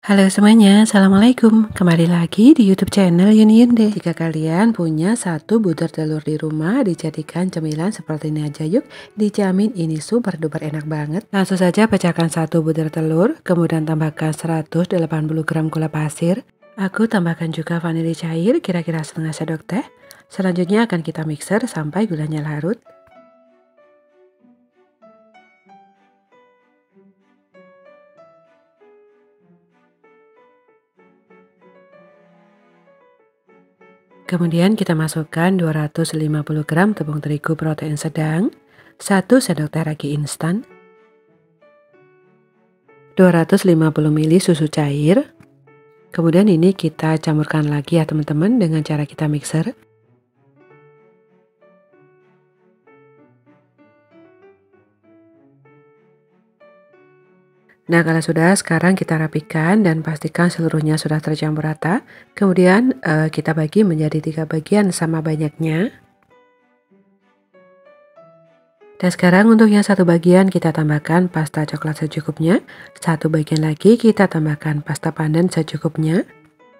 Halo semuanya, Assalamualaikum. Kembali lagi di YouTube channel Yuni Yunde. Jika kalian punya satu butir telur di rumah, dijadikan cemilan seperti ini aja yuk. Dijamin ini super duper enak banget. Langsung saja pecahkan satu butir telur, kemudian tambahkan 180 gram gula pasir. Aku tambahkan juga vanili cair, kira-kira setengah sendok teh. Selanjutnya akan kita mixer sampai gulanya larut. Kemudian kita masukkan 250 gram tepung terigu protein sedang, 1 sendok teh ragi instan, 250 ml susu cair. Kemudian ini kita campurkan lagi ya teman-teman dengan cara kita mixer. Nah, kalau sudah, sekarang kita rapikan dan pastikan seluruhnya sudah tercampur rata. Kemudian kita bagi menjadi 3 bagian sama banyaknya. Dan sekarang untuk yang satu bagian kita tambahkan pasta coklat secukupnya. Satu bagian lagi kita tambahkan pasta pandan secukupnya.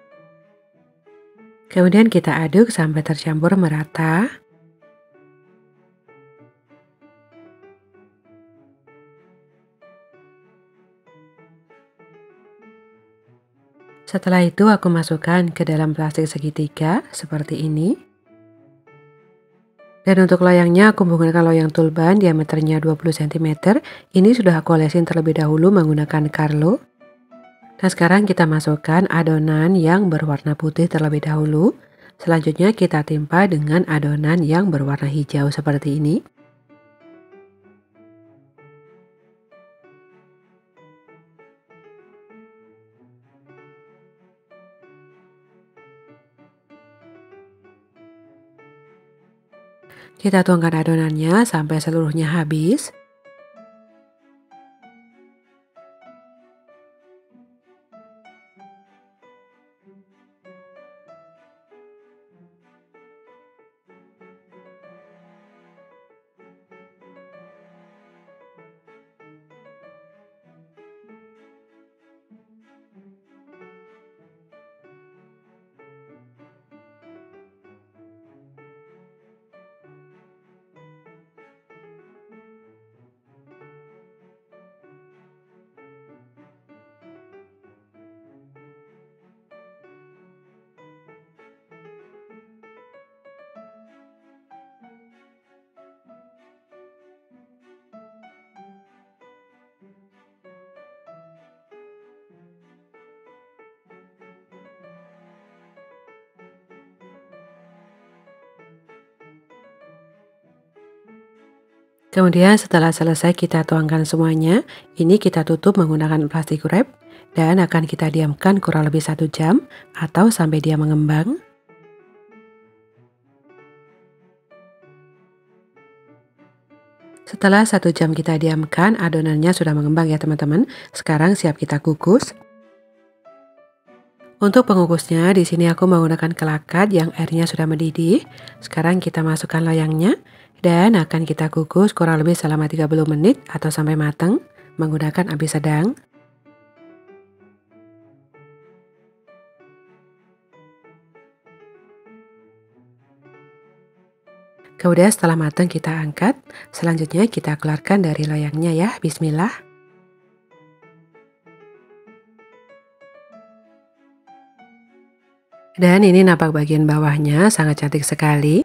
Kemudian kita aduk sampai tercampur merata. Setelah itu aku masukkan ke dalam plastik segitiga seperti ini. Dan untuk loyangnya aku menggunakan loyang tulban diameternya 20 cm. Ini sudah aku olesin terlebih dahulu menggunakan Carlo. Nah, sekarang kita masukkan adonan yang berwarna putih terlebih dahulu. Selanjutnya kita timpa dengan adonan yang berwarna hijau seperti ini. Kita tuangkan adonannya sampai seluruhnya habis. Kemudian setelah selesai kita tuangkan semuanya, ini kita tutup menggunakan plastik wrap dan akan kita diamkan kurang lebih 1 jam atau sampai dia mengembang. Setelah 1 jam kita diamkan, adonannya sudah mengembang ya teman-teman. Sekarang siap kita kukus. Untuk pengukusnya, di sini aku menggunakan kelakat yang airnya sudah mendidih. Sekarang kita masukkan loyangnya dan akan kita kukus kurang lebih selama 30 menit atau sampai matang menggunakan api sedang. Kemudian setelah matang kita angkat. Selanjutnya kita keluarkan dari loyangnya ya. Bismillah. Dan ini nampak bagian bawahnya sangat cantik sekali.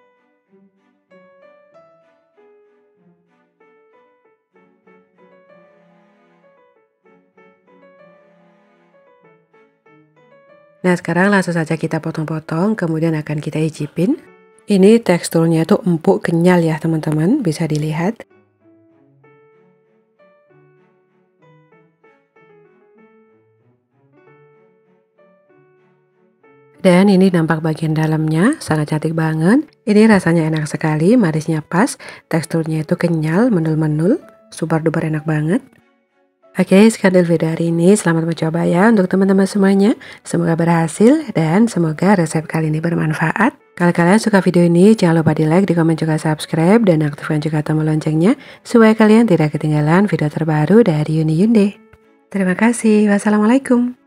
Nah, sekarang langsung saja kita potong-potong, kemudian akan kita icipin. Ini teksturnya itu empuk kenyal ya teman-teman, bisa dilihat. Dan ini nampak bagian dalamnya, sangat cantik banget. Ini rasanya enak sekali, manisnya pas, teksturnya itu kenyal, menul-menul, super duper enak banget. Oke, sekian dari video hari ini. Selamat mencoba ya untuk teman-teman semuanya. Semoga berhasil dan semoga resep kali ini bermanfaat. Kalau kalian suka video ini, jangan lupa di like, di komen juga subscribe, dan aktifkan juga tombol loncengnya supaya kalian tidak ketinggalan video terbaru dari Yuni Yunde. Terima kasih. Wassalamualaikum.